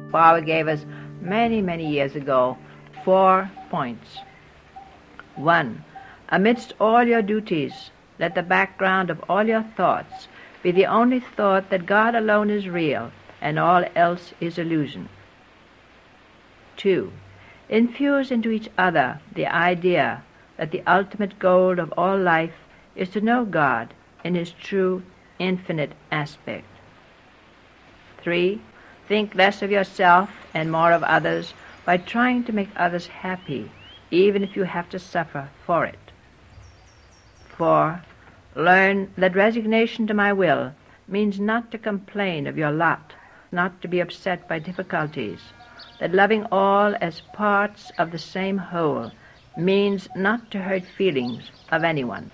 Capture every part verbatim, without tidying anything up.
Baba gave us many, many years ago four points. One, amidst all your duties, let the background of all your thoughts be the only thought that God alone is real and all else is illusion. Two, infuse into each other the idea that the ultimate goal of all life is to know God in his true, infinite aspect. Three, think less of yourself and more of others by trying to make others happy, even if you have to suffer for it. Four, learn that resignation to my will means not to complain of your lot, not to be upset by difficulties, that loving all as parts of the same whole means not to hurt feelings of anyone.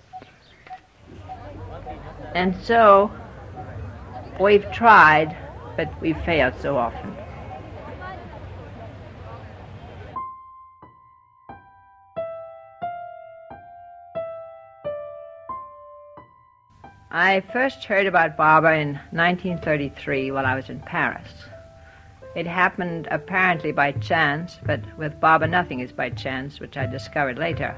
And so, we've tried, but we've failed so often. I first heard about Baba in nineteen thirty-three while I was in Paris. It happened apparently by chance, but with Baba nothing is by chance, which I discovered later.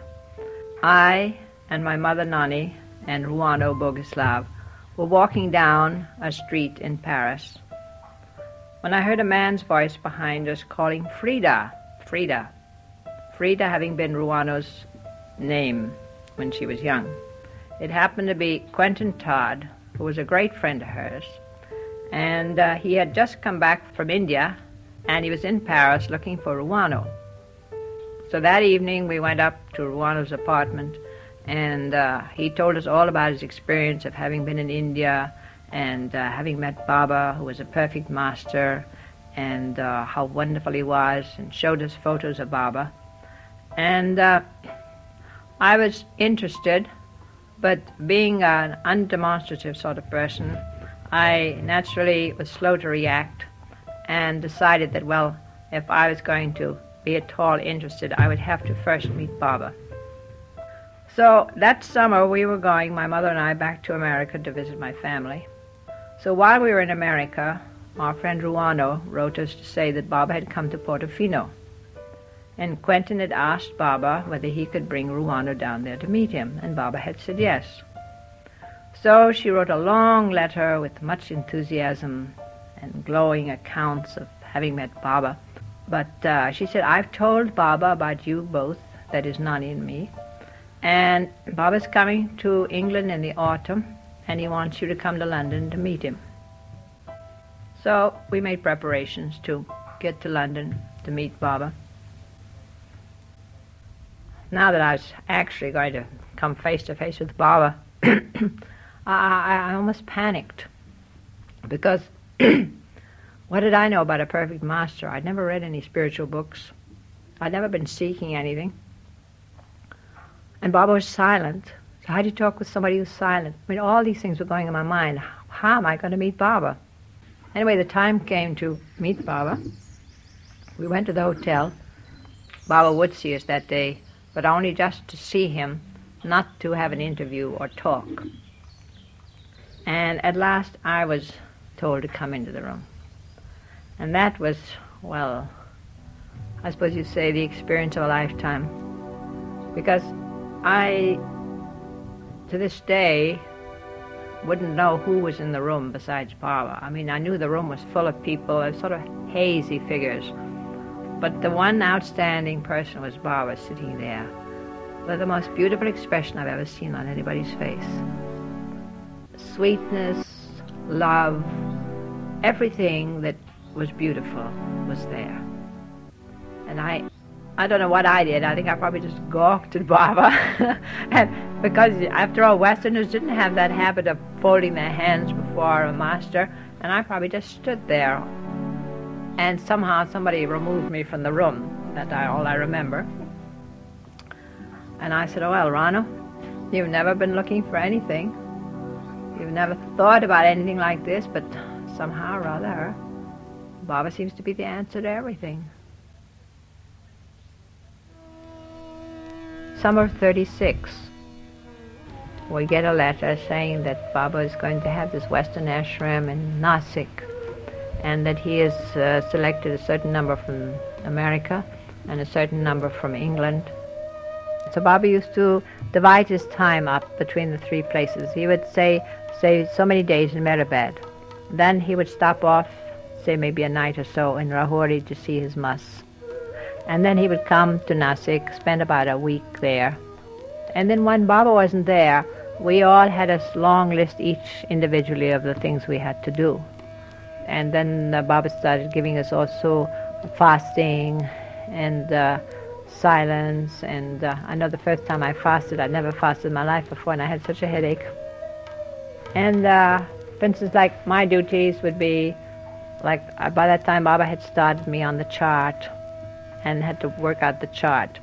I and my mother Nonny and Rano Bogislav were walking down a street in Paris when I heard a man's voice behind us calling Frida, Frida, Frida having been Ruano's name when she was young. It happened to be Quentin Todd, who was a great friend of hers, and uh, he had just come back from India, and he was in Paris looking for Ruano. So that evening we went up to Ruano's apartment, and uh, he told us all about his experience of having been in India and uh, having met Baba, who was a perfect master, and uh, how wonderful he was, and showed us photos of Baba. And uh, I was interested, but being an undemonstrative sort of person, I naturally was slow to react and decided that, well, if I was going to be at all interested, I would have to first meet Baba. So that summer we were going, my mother and I, back to America to visit my family. So while we were in America, our friend Ruano wrote us to say that Baba had come to Portofino. And Quentin had asked Baba whether he could bring Ruano down there to meet him, and Baba had said yes. So she wrote a long letter with much enthusiasm and glowing accounts of having met Baba. But uh, she said, I've told Baba about you both, that is Nonny and me, and Baba's coming to England in the autumn, and he wants you to come to London to meet him. So we made preparations to get to London to meet Baba. Now that I was actually going to come face to face with Baba, I, I almost panicked, because what did I know about a perfect master? I'd never read any spiritual books. I'd never been seeking anything. And Baba was silent. So how do you talk with somebody who's silent? I mean, all these things were going in my mind. How am I going to meet Baba? Anyway, the time came to meet Baba. We went to the hotel. Baba would see us that day, but only just to see him, not to have an interview or talk. And at last I was told to come into the room. And that was, well, I suppose you'd say the experience of a lifetime. Because I, to this day, wouldn't know who was in the room besides Baba. I mean, I knew the room was full of people, sort of hazy figures. But the one outstanding person was Baba sitting there, with the most beautiful expression I've ever seen on anybody's face. Sweetness, love, everything that was beautiful was there. And I, I don't know what I did. I think I probably just gawked at Baba. And because, after all, Westerners didn't have that habit of folding their hands before a master, and I probably just stood there. And somehow somebody removed me from the room. That's all I remember. And I said, oh, well, Rano, you've never been looking for anything. You've never thought about anything like this, but somehow or other, Baba seems to be the answer to everything. Summer thirty-six, we get a letter saying that Baba is going to have this Western ashram in Nasik. and that he has uh, selected a certain number from America and a certain number from England. So Baba used to divide his time up between the three places. He would say, say so many days in Mehrabad. Then he would stop off, say maybe a night or so in Rahuri to see his mas. And then he would come to Nasik, spend about a week there. And then when Baba wasn't there, we all had a long list each individually of the things we had to do. And then uh, Baba started giving us also fasting and uh, silence. And uh, I know the first time I fasted, I'd never fasted in my life before, and I had such a headache. And uh, for instance, like my duties would be, like uh, by that time Baba had started me on the chart and had to work out the chart.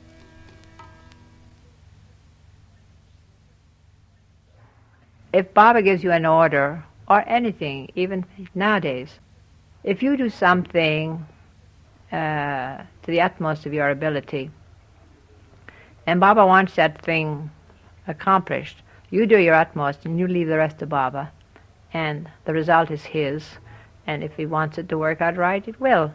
If Baba gives you an order, or anything, even nowadays, if you do something uh, to the utmost of your ability, and Baba wants that thing accomplished, you do your utmost and you leave the rest to Baba, and the result is his, and if he wants it to work out right, it will.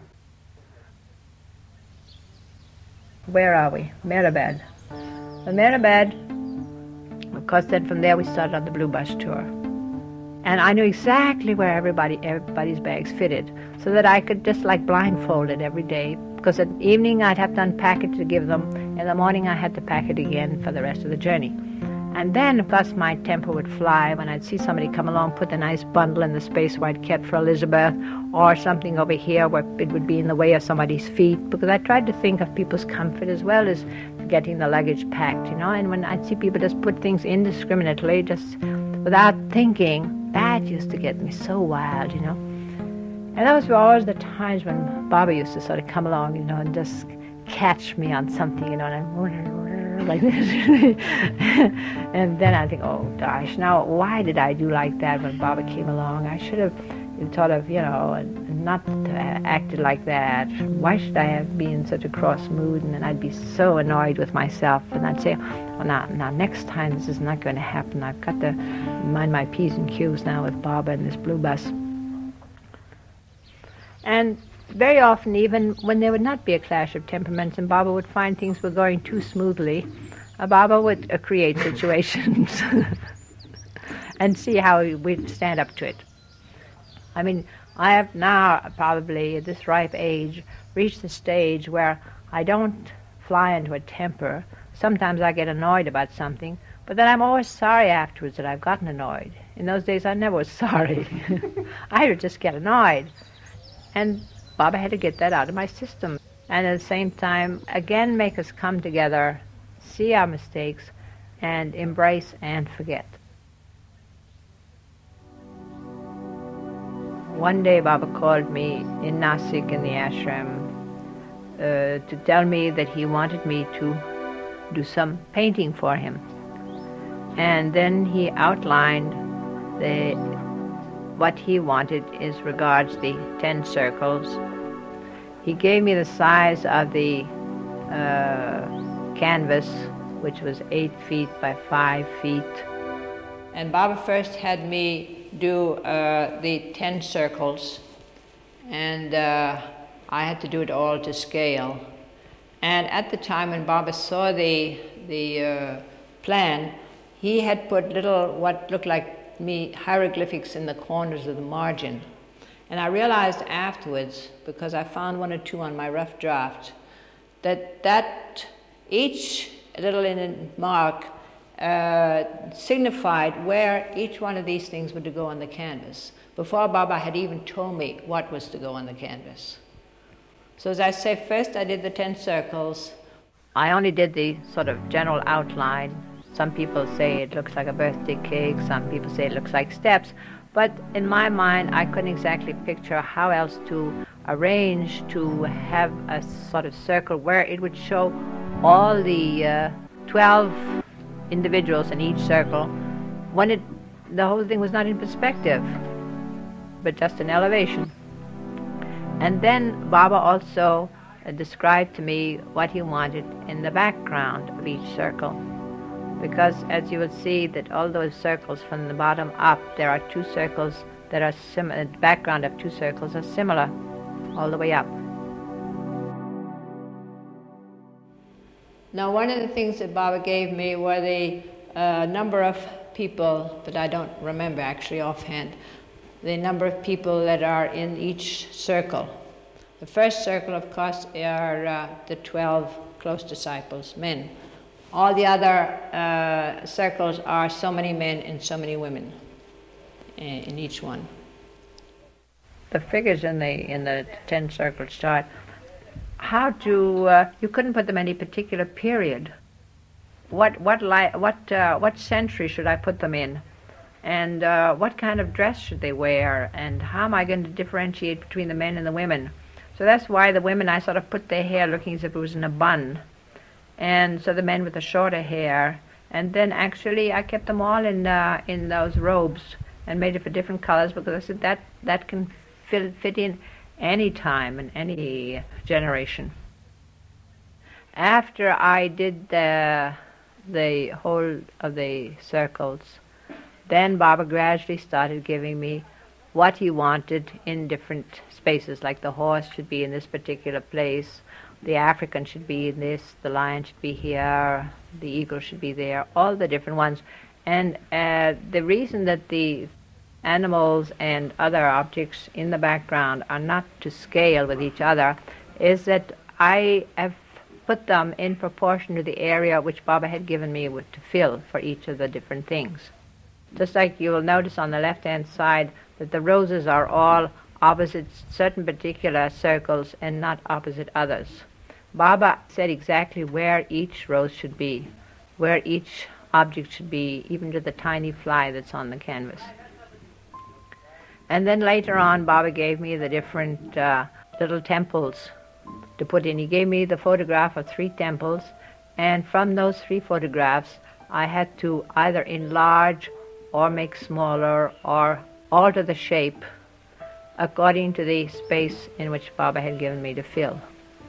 Where are we? Mehrabad. Well, Mehrabad, of course, then from there we started on the Blue Bus tour. And I knew exactly where everybody, everybody's bags fitted, so that I could just like blindfold it every day. Because at evening I'd have to unpack it to give them. In the morning I had to pack it again for the rest of the journey. And then, of course, my temper would fly when I'd see somebody come along, put the nice bundle in the space where I'd kept for Elizabeth, or something over here where it would be in the way of somebody's feet, because I tried to think of people's comfort as well as getting the luggage packed, you know. And when I'd see people just put things indiscriminately, just without thinking, that used to get me so wild, you know. And those were always the times when Baba used to sort of come along, you know, and just catch me on something, you know, and I'm like this. And then I think, oh gosh, now why did I do like that when Baba came along? I should have sort of, you know, not acted like that. Why should I have been in such a cross mood? And then I'd be so annoyed with myself, and I'd say, well, now, now next time this is not going to happen. I've got to mind my P's and Q's now with Baba and this Blue Bus. And very often, even when there would not be a clash of temperaments and Baba would find things were going too smoothly, uh, Baba would uh, create situations and see how we'd stand up to it. I mean, I have now probably at this ripe age reached the stage where I don't fly into a temper. Sometimes I get annoyed about something, but then I'm always sorry afterwards that I've gotten annoyed. In those days I never was sorry. I would just get annoyed. And Baba had to get that out of my system. And at the same time, again, make us come together, see our mistakes, and embrace and forget. One day Baba called me in Nasik in the ashram uh, to tell me that he wanted me to do some painting for him. And then he outlined the, what he wanted as regards the ten circles. He gave me the size of the uh, canvas, which was eight feet by five feet. And Baba first had me do uh, the ten circles, and uh, I had to do it all to scale. And at the time when Baba saw the, the uh, plan, he had put little, what looked like me, hieroglyphics in the corners of the margin. And I realized afterwards, because I found one or two on my rough draft, that that each little mark uh, signified where each one of these things were to go on the canvas, before Baba had even told me what was to go on the canvas. So as I say, first I did the ten circles. I only did the sort of general outline. Some people say it looks like a birthday cake, some people say it looks like steps. But in my mind, I couldn't exactly picture how else to arrange to have a sort of circle where it would show all the uh, twelve individuals in each circle when it, the whole thing was not in perspective, but just an elevation. And then Baba also uh, described to me what he wanted in the background of each circle. Because as you will see that all those circles from the bottom up, there are two circles that are similar, the background of two circles are similar all the way up. Now, one of the things that Baba gave me were the uh, number of people, that I don't remember actually offhand, the number of people that are in each circle. The first circle, of course, are uh, the twelve close disciples, men. All the other uh, circles are so many men and so many women in, in each one. The figures in the in the ten circle chart, how to uh, you couldn't put them in any particular period. What what li what uh, what century should I put them in, and uh, what kind of dress should they wear, and how am I going to differentiate between the men and the women? So that's why the women, I sort of put their hair looking as if it was in a bun, and so the men with the shorter hair, and then actually I kept them all in uh, in those robes and made it for different colors, because I said that that can fit fit in any time and any generation. After I did the the whole of the circles, then Baba gradually started giving me what he wanted in different spaces, like the horse should be in this particular place, the African should be in this, the lion should be here, the eagle should be there, all the different ones. And uh, the reason that the animals and other objects in the background are not to scale with each other is that I have put them in proportion to the area which Baba had given me with, to fill for each of the different things. Just like you will notice on the left-hand side that the roses are all opposite certain particular circles and not opposite others. Baba said exactly where each rose should be, where each object should be, even to the tiny fly that's on the canvas. And then later on, Baba gave me the different uh, little temples to put in. He gave me the photograph of three temples, and from those three photographs, I had to either enlarge or make smaller or alter the shape according to the space in which Baba had given me to fill.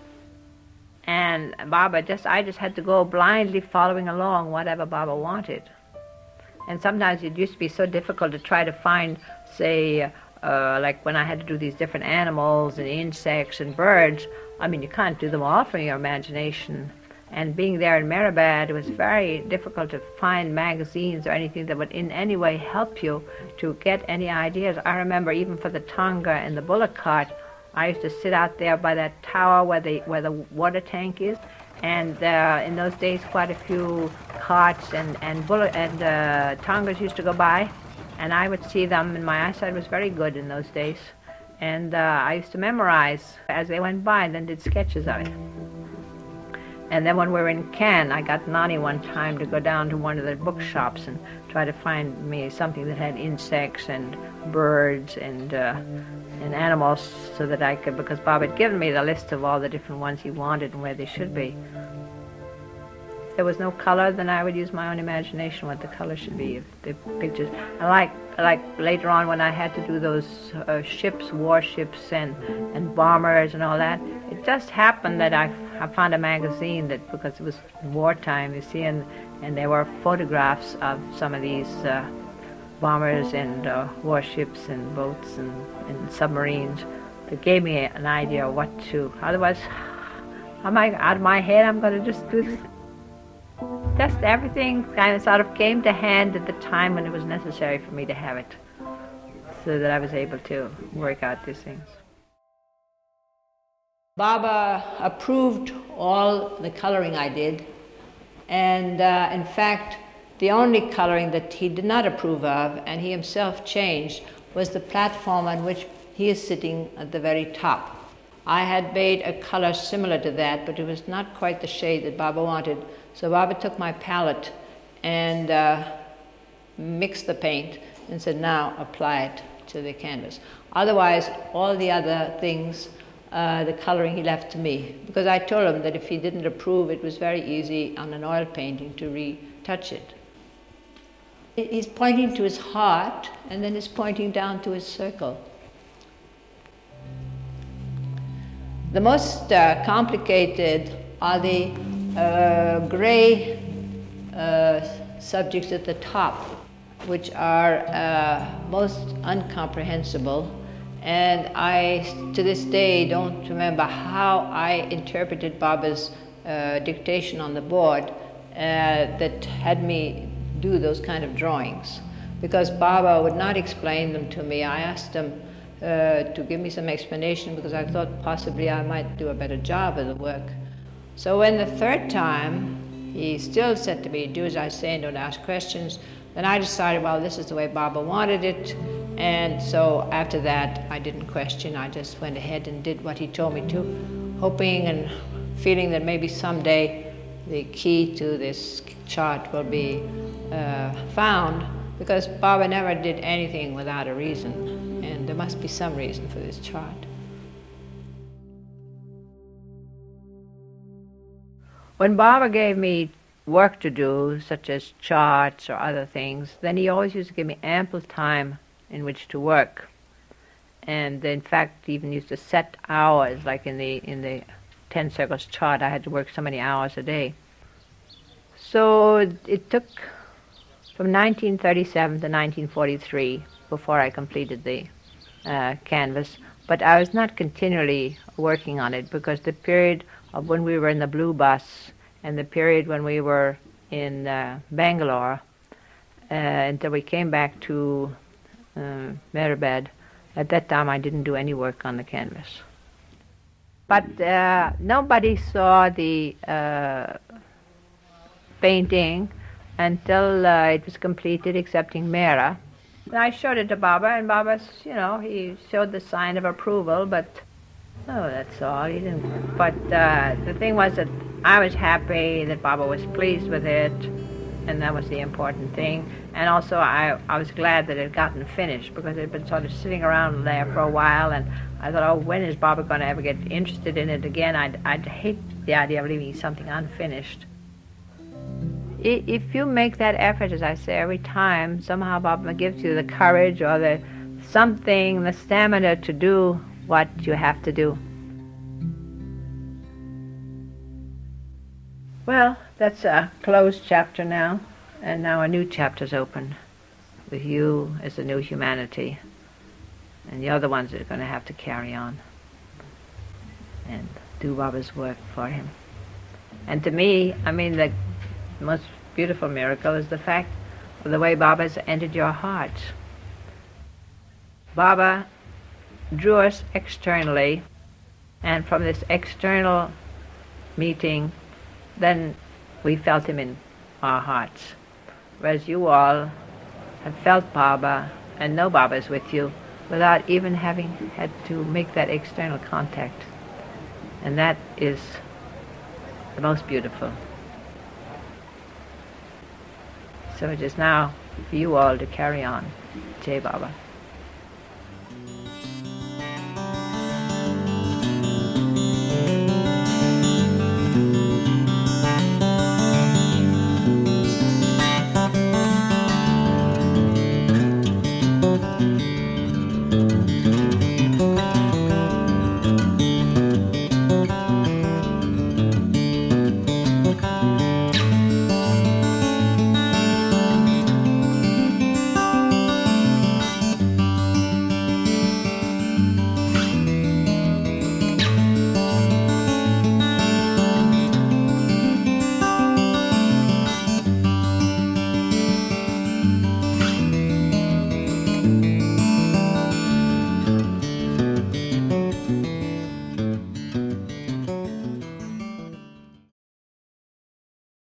And Baba just, I just had to go blindly following along whatever Baba wanted. And sometimes it used to be so difficult to try to find, say, uh, like when I had to do these different animals and insects and birds, I mean, you can't do them all from your imagination. And being there in Mehrabad, it was very difficult to find magazines or anything that would in any way help you to get any ideas. I remember even for the Tonga and the bullock cart, I used to sit out there by that tower where the, where the water tank is. And uh, in those days, quite a few carts and, and, bullock, and uh, Tongas used to go by. And I would see them, and my eyesight was very good in those days. And uh, I used to memorize as they went by and then did sketches of it. And then when we were in Cannes, I got Nonny one time to go down to one of the bookshops and try to find me something that had insects and birds and uh, and animals, so that I could, because Bob had given me the list of all the different ones he wanted and where they should be. If there was no color, then I would use my own imagination what the color should be of the pictures. I like, like later on when I had to do those uh, ships, warships and, and bombers and all that, it just happened that I, I found a magazine that, because it was wartime, you see, and, and there were photographs of some of these uh, bombers and uh, warships and boats and, and submarines that gave me an idea of what to, otherwise, am I out of my head, I'm going to just do this. Just everything kind of sort of came to hand at the time when it was necessary for me to have it, so that I was able to work out these things. Baba approved all the coloring I did, and uh, in fact, the only coloring that he did not approve of, and he himself changed, was the platform on which he is sitting at the very top. I had made a color similar to that, but it was not quite the shade that Baba wanted. So Baba took my palette and uh, mixed the paint and said, now apply it to the canvas. Otherwise, all the other things, uh, the coloring he left to me, because I told him that if he didn't approve, it was very easy on an oil painting to retouch it. He's pointing to his heart, and then he's pointing down to his circle. The most uh, complicated are the uh, gray uh, subjects at the top. which are uh, most incomprehensible, and I, to this day, don't remember how I interpreted Baba's uh, dictation on the board uh, that had me do those kind of drawings, because Baba would not explain them to me. I asked him uh, to give me some explanation because I thought possibly I might do a better job of the work. So when the third time he still said to me, do as I say and don't ask questions, then I decided, well, this is the way Baba wanted it, and so after that I didn't question. I just went ahead and did what he told me to, hoping and feeling that maybe someday the key to this chart will be uh, found, because Baba never did anything without a reason, and there must be some reason for this chart. When Baba gave me work to do, such as charts or other things, then he always used to give me ample time in which to work. And in fact, he even used to set hours, like in the in the ten circles chart, I had to work so many hours a day. So it, it took from nineteen thirty-seven to nineteen forty-three before I completed the uh, canvas. But I was not continually working on it, because the period of when we were in the blue bus and the period when we were in uh, Bangalore uh, until we came back to uh, Meherbad, at that time I didn't do any work on the canvas. But uh, nobody saw the uh, painting until uh, it was completed, excepting Mera. And I showed it to Baba, and Baba, you know, he showed the sign of approval, but oh, that's all. He didn't. But uh, the thing was that I was happy that Baba was pleased with it, and that was the important thing. And also, I I was glad that it had gotten finished, because it had been sort of sitting around there for a while, and I thought, oh, when is Baba going to ever get interested in it again? I'd I'd hate the idea of leaving something unfinished. If you make that effort, as I say, every time, somehow Baba gives you the courage or the something, the stamina to do what you have to do. Well, that's a closed chapter now, and now a new chapter's open with you as the new humanity, and the other ones are going to have to carry on and do Baba's work for him. And to me, I mean, the most beautiful miracle is the fact of the way Baba has entered your heart. Baba drew us externally, and from this external meeting, then we felt him in our hearts. Whereas you all have felt Baba and know Baba is with you without even having had to make that external contact. And that is the most beautiful. So it is now for you all to carry on. Jai Baba. Thank you.